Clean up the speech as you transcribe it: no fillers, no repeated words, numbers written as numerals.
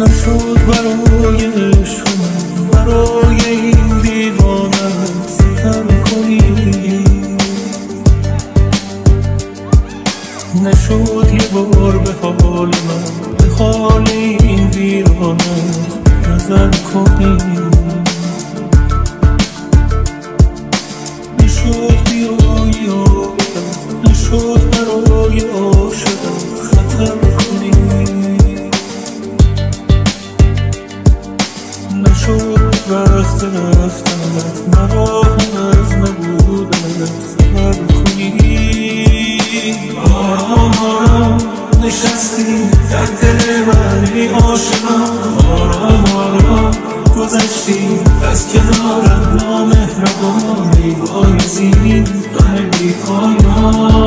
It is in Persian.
نشد برای عشق من، برای این دیوانت ستم کنی. نشد یه بار به حال من، به حال این ویرانت نظر کنی. نشد بیایی آبیدم، نشد برای عاشقم خطر کنی. نشد وقت رفتنت، نراهم از نبودنت خبر کنی. آرام آرام نشستی در دل من ای عاشقم، آرام آرام گذشتی از کنارم نامهربان. ای وای زین غم بی پایان.